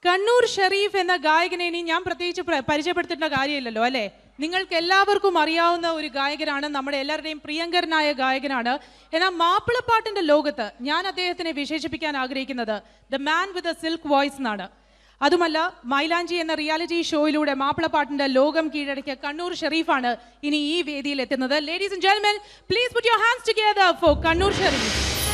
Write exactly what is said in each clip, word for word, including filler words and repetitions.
കണ്ണൂർ ഷെരീഫ് എന്ന ഗായകനെ ഇനി ഞാൻ പ്രത്യേകിച്ച് പരിചയപ്പെടുത്തേണ്ട കാര്യമില്ലല്ലോ അല്ലേ? നിങ്ങൾക്ക് എല്ലാവർക്കും അറിയാവുന്ന ഒരു ഗായകനാണ്, നമ്മുടെ എല്ലാവരുടെയും പ്രിയങ്കരനായ ഗായകനാണ്. എന്നാൽ മാപ്പിളപ്പാട്ടിന്റെ ലോകത്ത് ഞാൻ അദ്ദേഹത്തിനെ വിശേഷിപ്പിക്കാൻ ആഗ്രഹിക്കുന്നത് the man with a silk voice എന്നാണ്. അതുമല്ല, മൈലാഞ്ചി എന്ന റിയാലിറ്റി ഷോയിലൂടെ മാപ്പിളപ്പാട്ടിന്റെ ലോകം കീഴടക്കിയ കണ്ണൂർ ഷെരീഫാണ് ഇനി ഈ വേദിയിൽ എത്തുന്നത്. Ladies and gentlemen, please put your hands together for Kannur Shareef.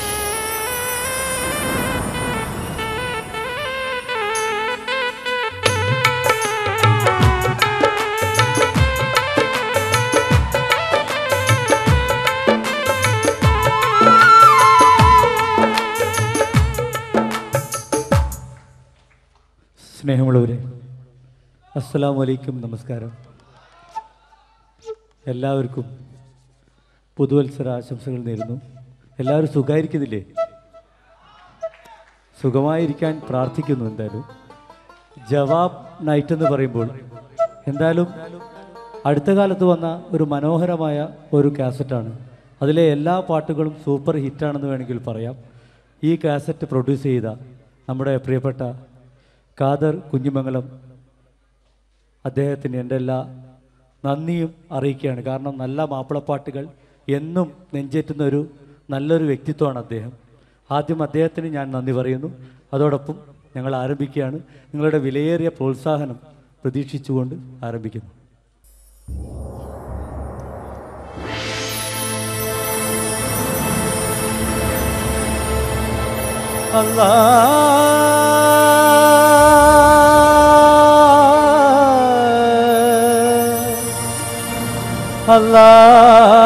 സ്നേഹമുള്ളവരെ, അസ്സലാമു അലൈക്കും, നമസ്കാരം. എല്ലാവർക്കും പുതുവത്സര ആശംസകൾ നേരുന്നു. എല്ലാവരും സുഖമായിരിക്കുന്നില്ലേ? സുഖമായിരിക്കാൻ പ്രാർത്ഥിക്കുന്നു. എന്തായാലും ജവാബ് നൈറ്റ് എന്ന് പറയുമ്പോൾ എന്തായാലും അടുത്ത കാലത്ത് വന്ന ഒരു മനോഹരമായ ഒരു കാസറ്റാണ്. അതിലെ എല്ലാ പാട്ടുകളും സൂപ്പർ ഹിറ്റാണെന്ന് വേണമെങ്കിൽ പറയാം. ഈ കാസറ്റ് പ്രൊഡ്യൂസ് ചെയ്ത നമ്മുടെ പ്രിയപ്പെട്ട ഖാദർ കുഞ്ഞിമംഗലം അദ്ദേഹത്തിന് എൻ്റെ എല്ലാ നന്ദിയും അറിയിക്കുകയാണ്. കാരണം നല്ല മാപ്പിളപ്പാട്ടുകൾ എന്നും നെഞ്ചേറ്റുന്ന ഒരു നല്ലൊരു വ്യക്തിത്വമാണ് അദ്ദേഹം. ആദ്യം അദ്ദേഹത്തിന് ഞാൻ നന്ദി പറയുന്നു. അതോടൊപ്പം ഞങ്ങൾ ആരംഭിക്കുകയാണ്. നിങ്ങളുടെ വിലയേറിയ പ്രോത്സാഹനം പ്രതീക്ഷിച്ചുകൊണ്ട് ആരംഭിക്കുന്നു. അല്ലാഹ് Allah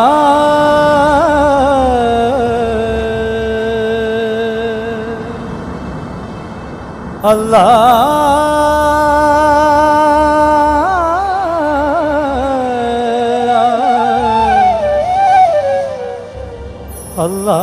Allah Allah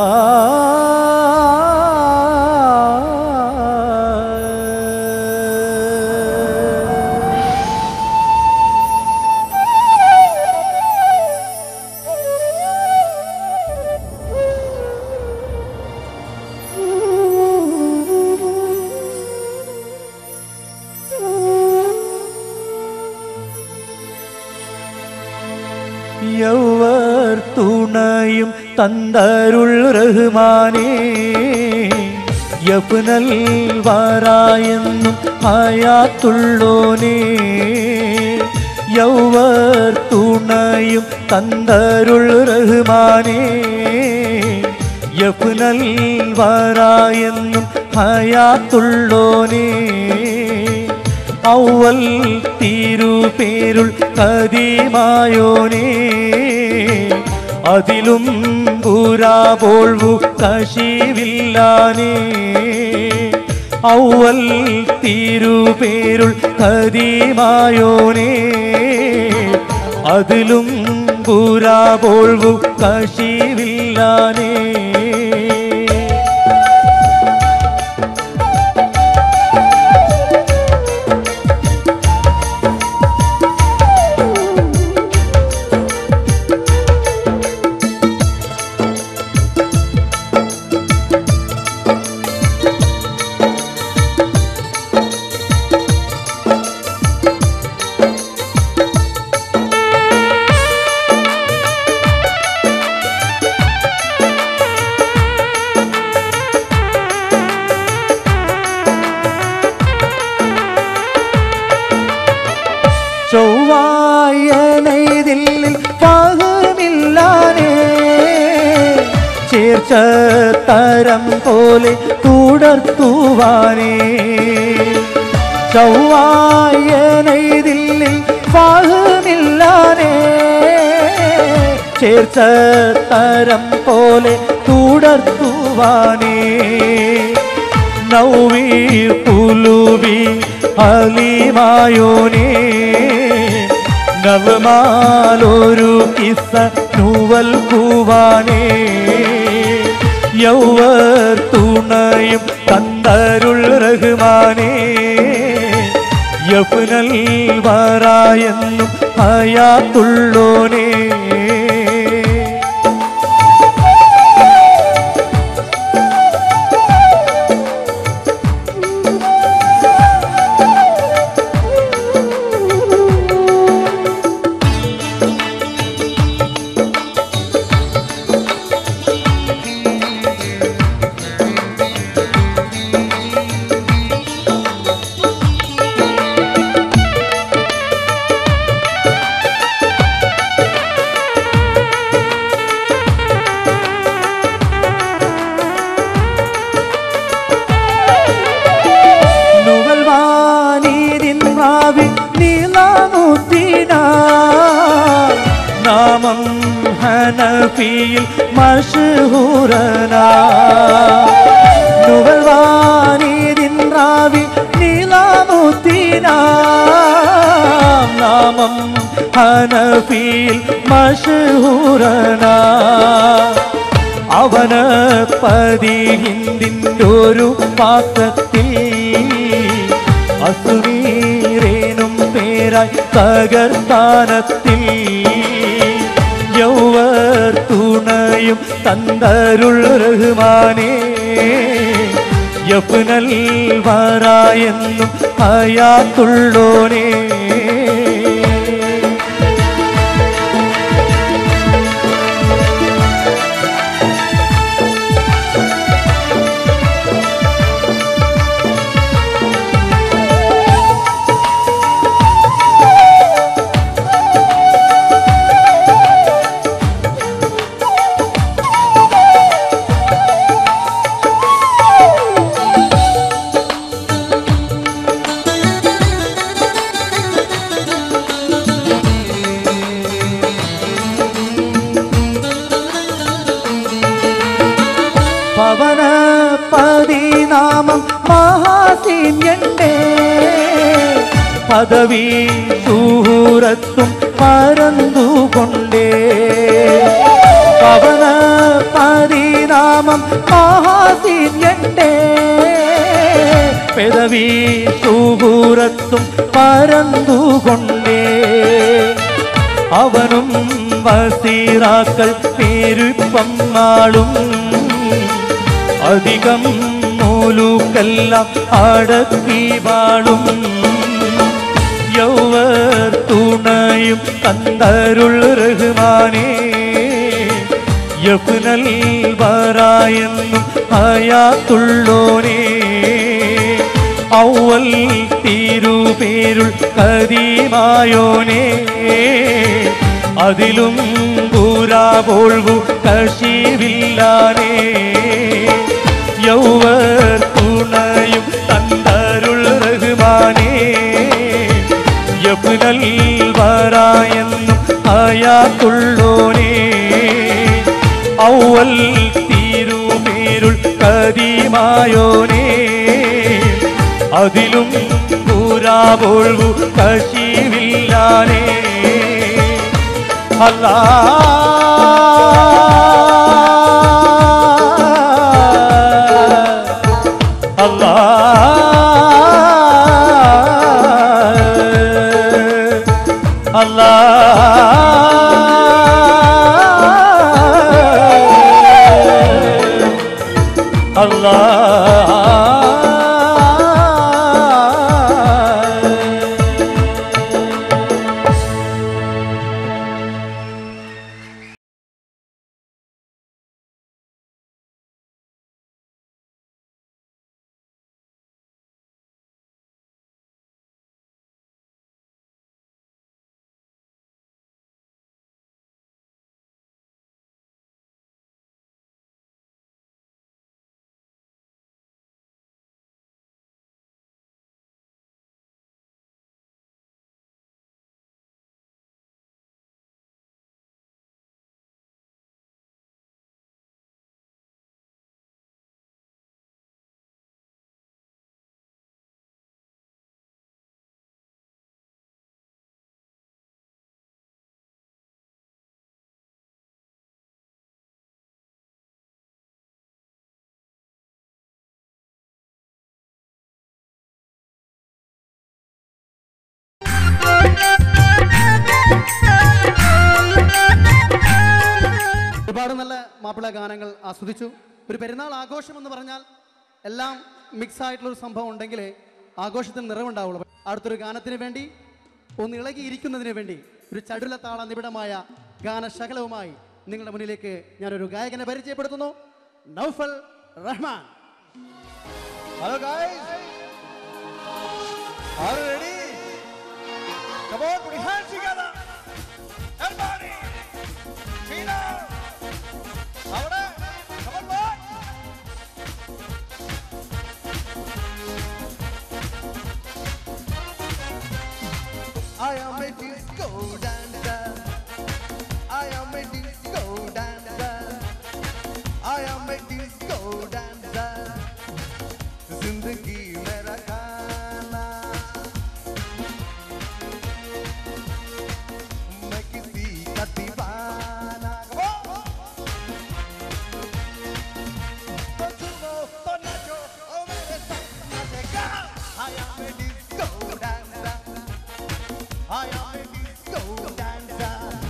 യൗവർ തുണയും തന്തരുൾ റഹ്മാനേ, യഫ്നൽ വറായെന്നും ഹയാത്തുള്ളോനേ. യൗവർ തുണയും തന്തരുൾ റഹ്മാനേ, യഫ്നൽ വറായെന്നും ഹയാത്തുള്ളോനേ. ഔവൽ തിരുപേരുൾ കദീമായോനേ, അതിലും പുരാപോൾവു കശിവില്ലാനേ. ഔവൽ തിരുപേരുൾ കദീമായോനേ, അതിലും പുരാപോൾവു കശിവില്ലാനേ. ചൊവ്വായനൈതിൽ പാകമില്ലാനേ, ചേർച്ച തരം പോലെ തുടർത്തുവാനേ. ചൊവ്വായനൈതിൽ പാകമില്ലാനേ, ചേർച്ച തരം പോലെ തുടർത്തുവാനേ. നൗവീർ കുലൂബി ഹലീമായോനേ, നവമാലൊരു കിസ്സ നൂവൽ കൂവാനേ. യൗവർ തുണയും തന്തരുൾ റഹ്മാനേ, യഫ്നൽ വറായെന്നും ഹയാത്തുള്ളോനേ. രാവി നീലാമുദ്ദീന നാമം ഹനഫിയിൽ മഷ്ഹൂറന നുവൽവാനിദിൻ രാവി നീലാമുദ്ദീന നാമം ഹനഫിയിൽ മഷ്ഹൂറന അവന് പതി ഹിന്ദിൻ്റെ ഒരു പാത്രത്തിൽ അസുനീരേനും പേരായി തകർത്താനത്തിൽ യൗവർ തുണയും തന്തരുൾ റഹ്മാനേ യഫ്നൽ വറായെന്നും ഹയാത്തുള്ളോനേ പവന പതിനാമം മഹാസീന്യന്റെ പദവി സൂറത്തും പരന്തുകൊണ്ടേ പവന പതിനാമം മഹാസീന്യന്റെ പദവി സൂറത്തും പരന്തുകൊണ്ടേ അവനും വസീറാക്കൾ പേരുപ്പം നാളും അധികം മൂലൂക്കെല്ലാം അടക്കി വാളും യൗവർ തുണയും തന്തരുൾ റഹ്മാനേ യഫ്നൽ വറായെന്നും ഹയാത്തുള്ളോനേ ഔവൽ തിരുപേരുൾ കദീമായോനേ അതിലും പൂരാപോൾവു കശിവില്ലാനേ യൗവർ തുണയും തന്തരുൾ റഹ്മാനേ യഫ്നൽ വറായെന്നും ഹയാത്തുള്ളോനേ ഔവൽ തിരുപേരുൾ കദീമായോനേ അതിലും പൂരാപോൾവു കശിവില്ലാനേ അല്ലാ അല്ലാ അല്ലാ അല്ലാ ഒരുപാട് നല്ല മാപ്പിള ഗാനങ്ങൾ ആസ്വദിച്ചു. ഒരു പെരുന്നാൾ ആഘോഷം എന്ന് പറഞ്ഞാൽ എല്ലാം മിക്സ് ആയിട്ടുള്ളൊരു സംഭവം ഉണ്ടെങ്കിലേ ആഘോഷത്തിന് നിറവുണ്ടാവുള്ളൂ. അടുത്തൊരു ഗാനത്തിന് വേണ്ടി ഒന്ന് ഇളകിയിരിക്കുന്നതിന് വേണ്ടി ഒരു ചടുല താള നിബിഡമായ ഗാനശകലവുമായി നിങ്ങളുടെ മുന്നിലേക്ക് ഞാനൊരു ഗായകനെ പരിചയപ്പെടുത്തുന്നു. Naufal Rahman. Hello guys, are you ready? Come on, put your hands together. Everybody, Fina, Savada, come on, boy. dancer. I am a disco dancer. I am a disco dancer. जिंदगी मेरा गाना, मैं किसी का दीवाना। तो झूमो तो नाचो ओ मेरे साथ नाचेगा। I am a disco dancer. I am a disco dancer.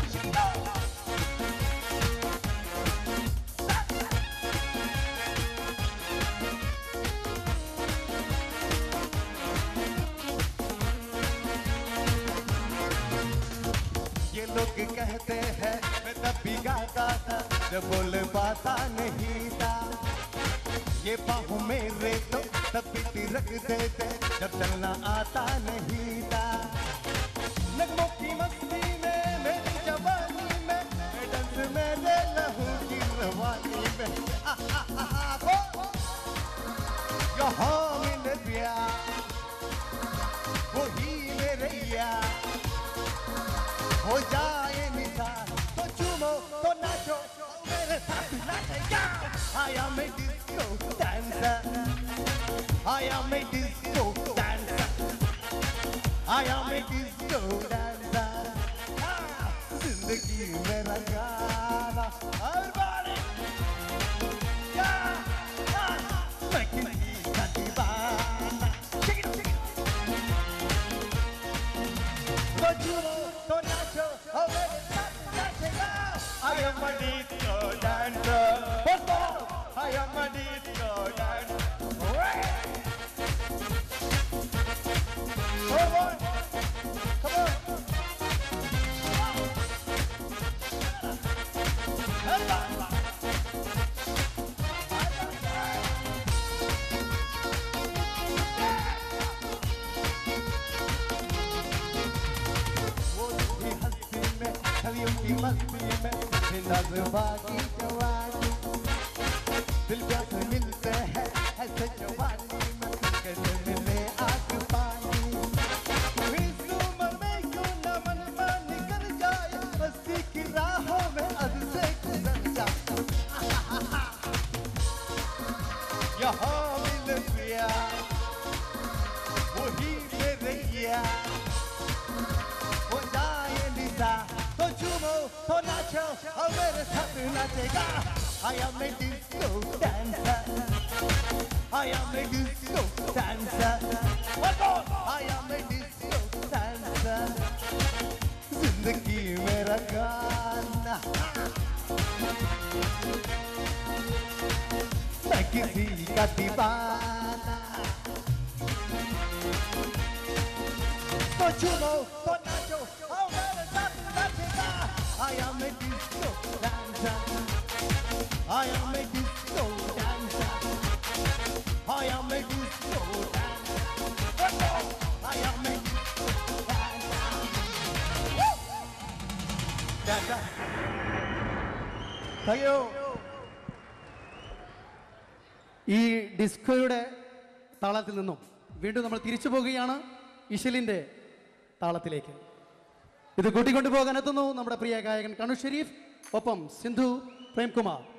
ये लोग कहते हैं मैं तब भी गाता था जब बोल पाता नहीं था। ये बाहों मेरे तो तब भी तिरक देते जब चलना आता नहीं था। नगमों की मस्ती में मेरी जवानी में डांस मेरे लहू की रवानी में यहाँ मिले प्यार वही मेरे यार हो जाए निशान। तो झूमो तो नाचो मेरे साथ नाचेगा। I am a disco dancer. I am a disco dancer. I am a disco dancer. Ah, जिंदगी मेरा गाना। Everybody, yeah, ah, मैं किसी का दीवाना। Shake it, shake it. तो झूमो तो नाचो और मेरे साथ नाचेगा। I am a disco dancer. One more. I am a disco dancer. Come on, come on. वो भी हंसी में छवियों की मस्ती में नज़्बा की जवानी दिल प्यासे मिलते हैं ऐसे जवानी में कैसे मिले आग पानी। इस उम्र में क्यों न मन मानी कर जाए मस्ती की राहों में अब से गुजर जाए। यहाँ मिले प्यार वही मेरे यार हो जाए निशा। तो झूमो तो नाचो और मेरे साथ नाचेगा। I am a disco dancer. I am a disco dancer. One more. I am a disco dancer. जिंदगी मेरा गाना, मैं किसी का दीवाना। तो झूमो तो नाचो और मेरे साथ नाचेगा। I am a disco dancer. I am a disco dancer. I am a disco dancer. I am a disco dancer. Dancer. Thank you. ഈ ഡിസ്കോയുടെ താളത്തിൽ നിന്നും വീണ്ടും നമ്മൾ തിരിച്ചു പോകുകയാണ് ഇശലിൻ്റെ താളത്തിലേക്ക്. ഇത് കൂട്ടിക്കൊണ്ടുപോകാൻ എത്തുന്നു നമ്മുടെ പ്രിയ ഗായകൻ കണ്ണു ഷെരീഫ്, ഒപ്പം സിന്ധു പ്രേംകുമാർ.